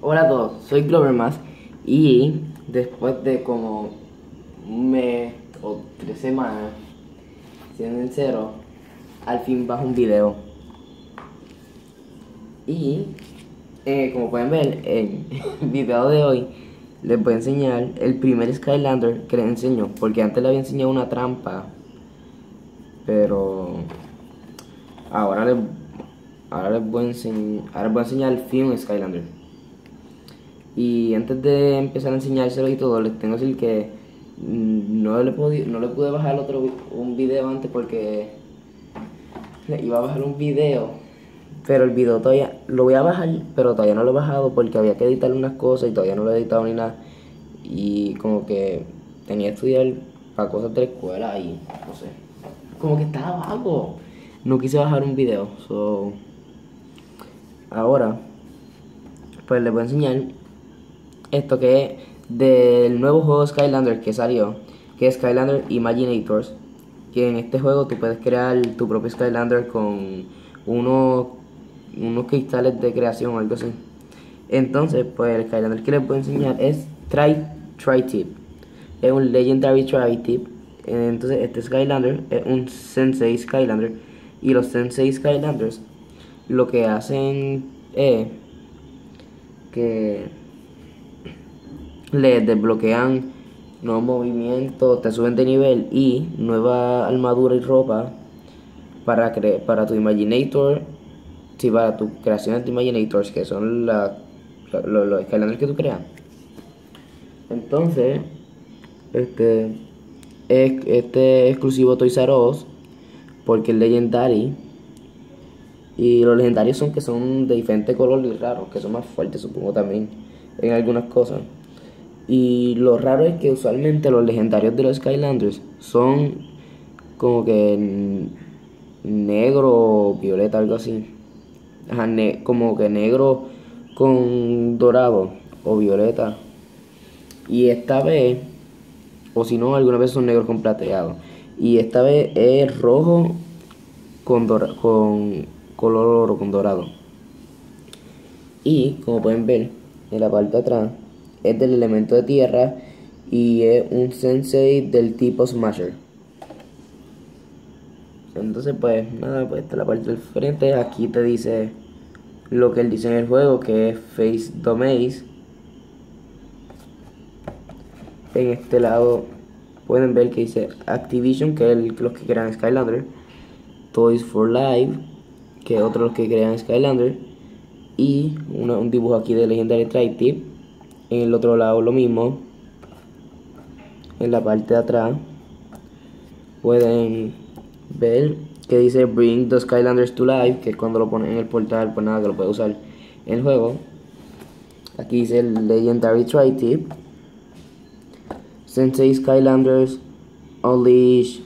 Hola a todos, soy Glovermas y después de como un mes o 3 semanas siendo sincero, al fin bajo un video. Y como pueden ver en el video de hoy, les voy a enseñar el primer Skylander que les enseño, porque antes les había enseñado una trampa, pero ahora les, ahora les voy a enseñar el fin Skylander. Y antes de empezar a enseñárselo y todo, les tengo que decir que no le pude bajar un video antes porque iba a bajar un video, pero el video todavía lo voy a bajar, pero todavía no lo he bajado porque había que editar unas cosas y todavía no lo he editado ni nada. Y como que tenía que estudiar para cosas de la escuela y no sé, como que estaba vago. No quise bajar un video, ahora pues les voy a enseñar esto que es del nuevo juego Skylander que salió, que es Skylander Imaginators, que en este juego tú puedes crear tu propio Skylander con unos cristales de creación o algo así. Entonces, pues el Skylander que les voy a enseñar es Tri-Tip. Es un Legendary Tri-Tip. Entonces, este Skylander es un Sensei Skylander. Y los Sensei Skylanders lo que hacen es que les desbloquean nuevos movimientos, te suben de nivel y nueva armadura y ropa para tu Imaginator. Sí, para tus creaciones de Imaginators, que son los Skylanders que tú creas. Entonces, este es exclusivo Toys R Us porque es Legendary. Y los legendarios son que son de diferentes colores raros, que son más fuertes, supongo, también en algunas cosas. Y lo raro es que usualmente los legendarios de los Skylanders son como que negro o violeta, algo así. Ajá, como que negro con dorado o violeta. Y esta vez, o si no, alguna vez son negros con plateado. Y esta vez es rojo con color oro con dorado. Y como pueden ver en la parte de atrás, es del elemento de tierra y es un sensei del tipo Smasher. Entonces pues nada, pues esta es la parte del frente. Aquí te dice lo que él dice en el juego, que es Face Domaze. En este lado pueden ver que dice Activision, que es los que crean Skylander. Toys for Life, que es otro de los que crean Skylander. Y un dibujo aquí de Legendary Tri-Tip. En el otro lado lo mismo. En la parte de atrás pueden ver que dice Bring the Skylanders to Life, que es cuando lo ponen en el portal, pues nada, que lo puede usar en el juego. Aquí dice el Legendary Tri-Tip, Sensei Skylanders Unleash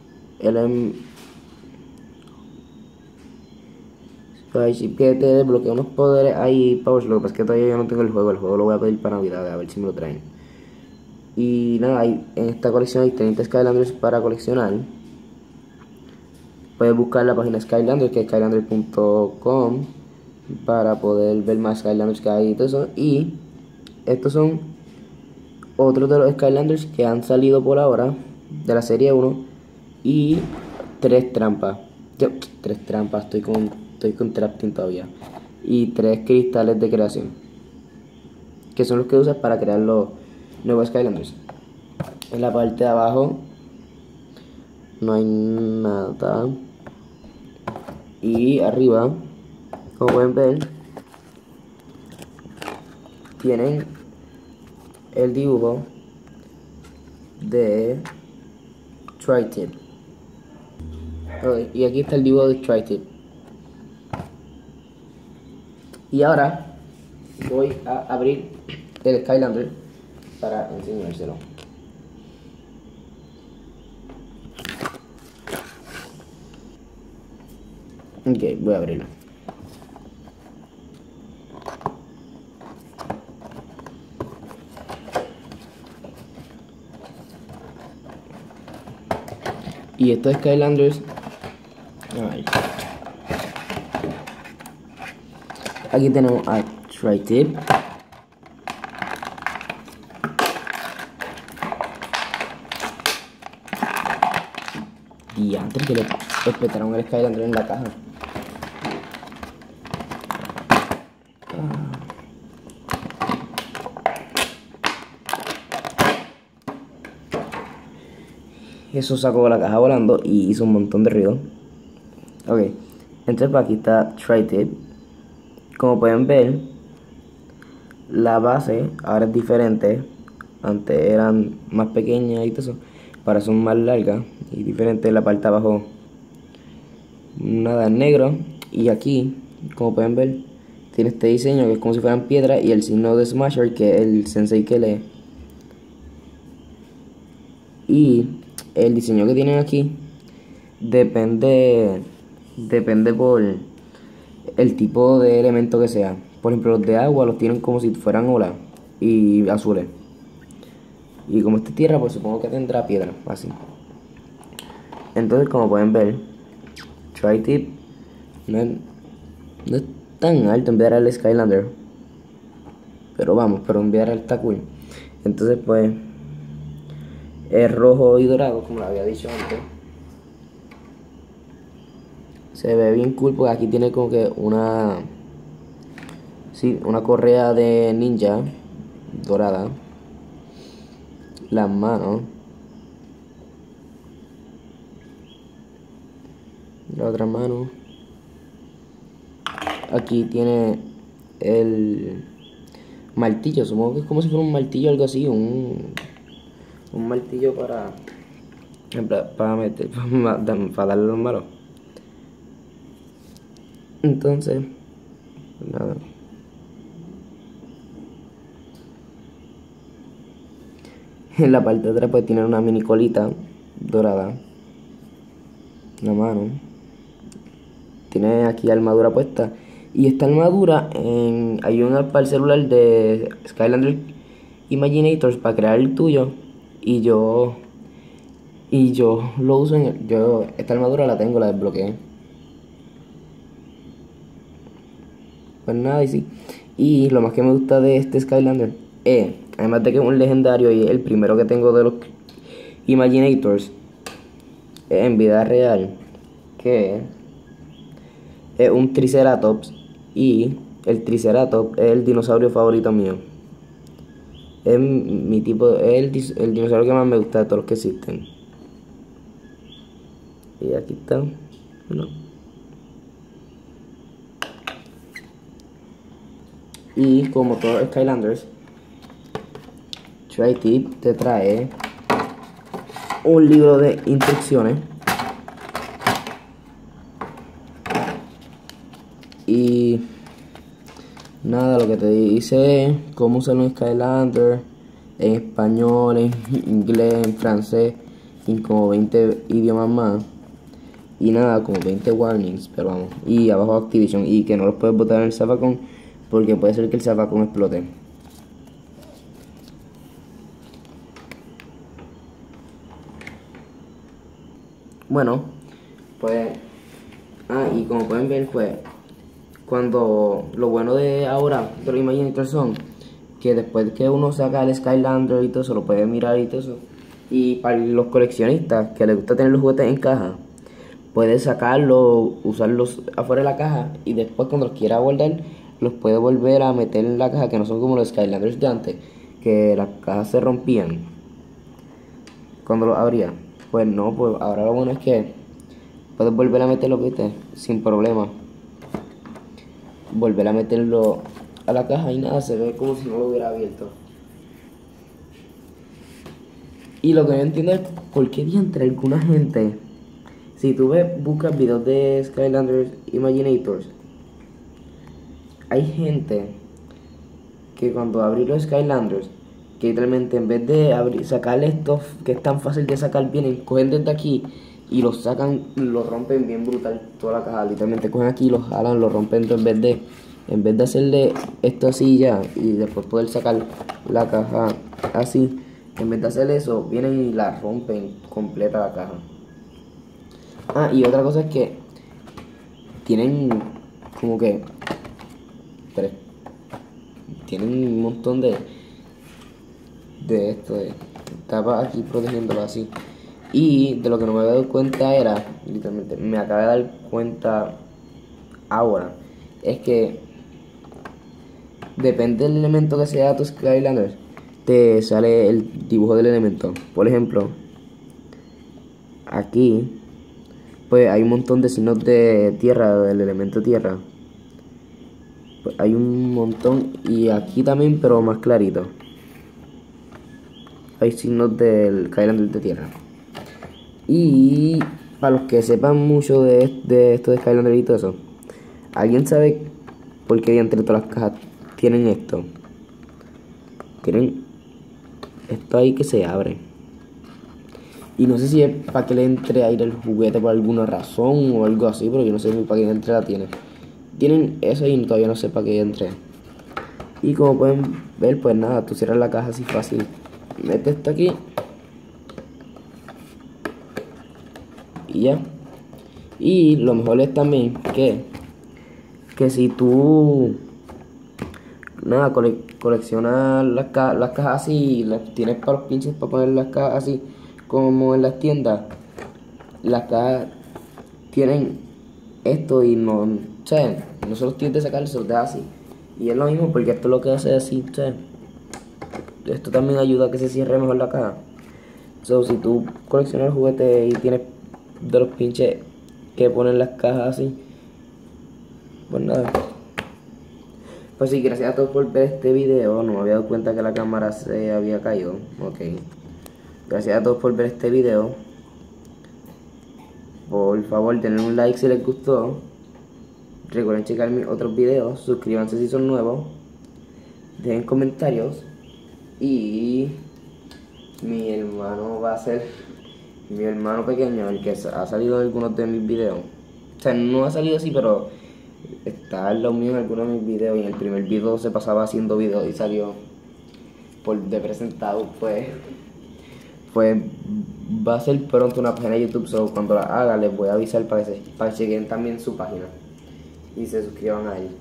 que te desbloquea unos poderes ahí, Powers. Lo que pasa es que todavía yo no tengo el juego lo voy a pedir para Navidad, a ver si me lo traen. Y nada, en esta colección hay 30 Skylanders para coleccionar. Puedes buscar la página Skylander, que es skylander.com, para poder ver más Skylanders que hay y todo eso. Y estos son otros de los Skylanders que han salido por ahora de la serie 1. Y 3 trampas. 3 trampas, estoy con Trapting todavía. Y 3 cristales de creación, que son los que usas para crear los nuevos Skylanders. En la parte de abajo no hay nada. Y arriba, como pueden ver, tienen el dibujo de Tri-Tip. Y aquí está el dibujo de Tri-Tip. Y ahora voy a abrir el Skylander para enseñárselo. Ok, voy a abrirlo. Y estos Skylanders, ay, aquí tenemos a Tri-Tip, Y antes que le respetaron el Skylander en la caja. Eso sacó la caja volando y hizo un montón de ruido. Ok, entonces aquí está Tri-Tip. Como pueden ver, la base ahora es diferente. Antes eran más pequeñas y todo eso. Ahora son más largas y diferente. La parte de abajo, nada en negro. Y aquí, como pueden ver, tiene este diseño que es como si fueran piedras. Y el signo de Smasher, que es el sensei que lee. Y el diseño que tienen aquí depende por el tipo de elemento que sea. Por ejemplo, los de agua los tienen como si fueran olas y azules. Y como esta es tierra, pues supongo que tendrá piedra, así. Entonces, como pueden ver, Tri-Tip no es tan alto en vez del Skylander. Pero vamos, pero en vez está cool. Entonces, pues, es rojo y dorado, como lo había dicho antes. Se ve bien cool porque aquí tiene como que una correa de ninja dorada. Las manos. La otra mano. Aquí tiene el martillo. Supongo que es como si fuera un martillo o algo así. Un martillo para meter, para darle a los malos. Entonces, nada. En la parte de atrás pues tiene una mini colita dorada. La mano. Tiene aquí armadura puesta. Y esta armadura, hay una para el celular de Skylander Imaginators para crear el tuyo. Y yo lo uso esta armadura la tengo, la desbloqueé. Pues nada, y sí. Y lo más que me gusta de este Skylander es, además de que es un legendario y es el primero que tengo de los Imaginators en vida real, que es un Triceratops. Y el Triceratops es el dinosaurio favorito mío. Es mi tipo, es el dinosaurio que más me gusta de todos los que existen. Y aquí está. Bueno. Y como todos los Skylanders, Tri-Tip te trae un libro de instrucciones. Y nada, lo que te dice es cómo usar un Skylander en español, en inglés, en francés, y como 20 idiomas más. Y nada, como 20 warnings, pero vamos. Y abajo Activision, y que no los puedes botar en el zafacón porque puede ser que el zafacón explote. Bueno, pues... y como pueden ver, pues... Cuando... Lo bueno de ahora, de los Imaginators son... Que después que uno saca el Skylander y todo eso, lo puede mirar y todo eso. Y para los coleccionistas que les gusta tener los juguetes en caja, puede sacarlos, usarlos afuera de la caja. Y después cuando los quiera guardar, los puede volver a meter en la caja, que no son como los Skylanders de antes, que las cajas se rompían cuando los abría. Pues no, pues ahora lo bueno es que puedes volver a meterlo, viste, sin problema. Volver a meterlo a la caja y nada, se ve como si no lo hubiera abierto. Y lo que no entiendo es por qué diantre alguna gente, si tú buscas videos de Skylanders Imaginators, hay gente que cuando abrir los Skylanders, que literalmente en vez de sacarle estos que es tan fácil de sacar, vienen, cogen desde aquí y los sacan, los rompen bien brutal toda la caja. Literalmente cogen aquí, los jalan, los rompen en vez de hacerle esto así ya y después poder sacar la caja así, en vez de hacer eso, vienen y la rompen completa la caja. Y otra cosa es que tienen como que tienen un montón de esto, de tapas aquí protegiéndolo así. Y de lo que no me había dado cuenta era, literalmente, me acabé de dar cuenta ahora, es que depende del elemento que sea tu Skylander, te sale el dibujo del elemento. Por ejemplo, aquí, pues hay un montón de signos de tierra, del elemento tierra. Pues hay un montón, y aquí también, pero más clarito. Hay signos del Skylander de tierra. Y para los que sepan mucho de esto de Skylander y todo eso, ¿alguien sabe por qué entre todas las cajas tienen esto? Tienen esto ahí que se abre. Y no sé si es para que le entre aire al juguete por alguna razón o algo así, pero yo no sé ni para qué entre la tiene. Tienen eso y todavía no sé para qué entre. Y como pueden ver, pues nada, tú cierras la caja así fácil. Metes esto aquí. Y ya. Y lo mejor es también que si tú nada coleccionas las cajas así y las tienes para los pinches para poner las cajas así como en las tiendas, las cajas tienen esto y no, o sea, no se los tienes de sacar, se los dejas así. Y es lo mismo porque esto lo que hace así, o sea, esto también ayuda a que se cierre mejor la caja. So, si tú coleccionas el juguete y tienes de los pinches que ponen las cajas así, pues nada. Pues sí, gracias a todos por ver este video. No me había dado cuenta que la cámara se había caído. Ok. Gracias a todos por ver este video. Por favor, denle un like si les gustó. Recuerden checar mis otros videos. Suscríbanse si son nuevos. Dejen comentarios. Y mi hermano va a ser mi hermano pequeño, el que ha salido en algunos de mis videos. O sea, no ha salido así, pero está en los míos en algunos de mis videos. Y en el primer video se pasaba haciendo videos y salió por de presentado. Pues va a ser pronto una página de YouTube. So cuando la haga les voy a avisar para que chequen también su página y se suscriban a él.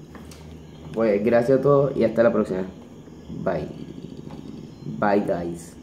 Pues gracias a todos y hasta la próxima. Bye. Bye guys.